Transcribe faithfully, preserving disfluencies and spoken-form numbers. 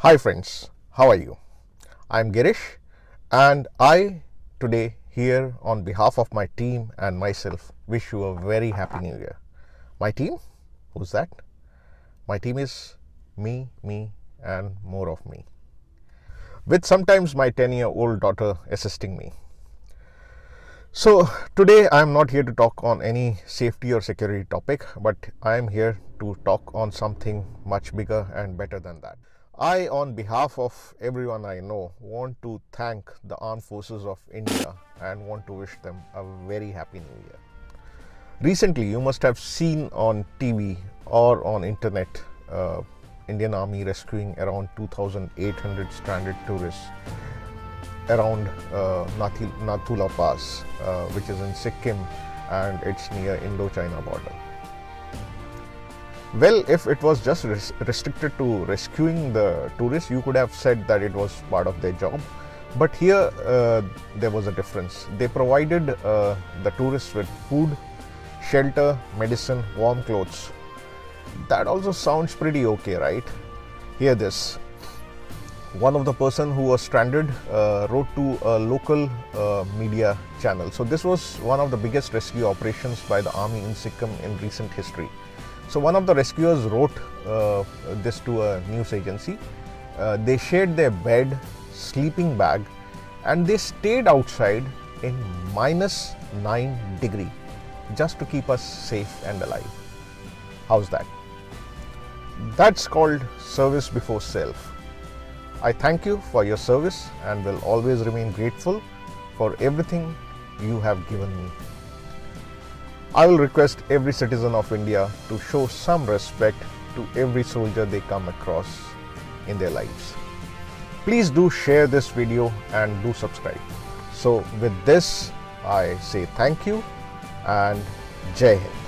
Hi friends, how are you? I'm Girish and I today here on behalf of my team and myself wish you a very happy new year. My team? Who's that? My team is me, me and more of me. With sometimes my ten year old daughter assisting me. So today I am not here to talk on any safety or security topic, but I am here to talk on something much bigger and better than that. I, on behalf of everyone I know, want to thank the Armed Forces of India and want to wish them a very happy new year. Recently, you must have seen on T V or on internet uh, Indian Army rescuing around two thousand eight hundred stranded tourists around uh, Nathula Pass, uh, which is in Sikkim and it's near Indo-China border. Well, if it was just res restricted to rescuing the tourists, you could have said that it was part of their job. But here uh, there was a difference. They provided uh, the tourists with food, shelter, medicine, warm clothes. That also sounds pretty okay, right? Hear this. One of the person who was stranded uh, wrote to a local uh, media channel. So this was one of the biggest rescue operations by the army in Sikkim in recent history. So one of the rescuers wrote uh, this to a news agency. Uh, they shared their bed, sleeping bag, and they stayed outside in minus nine degree just to keep us safe and alive. How's that? That's called service before self. I thank you for your service and will always remain grateful for everything you have given me. I will request every citizen of India to show some respect to every soldier they come across in their lives. Please do share this video and do subscribe. So with this, I say thank you and Jai Hind.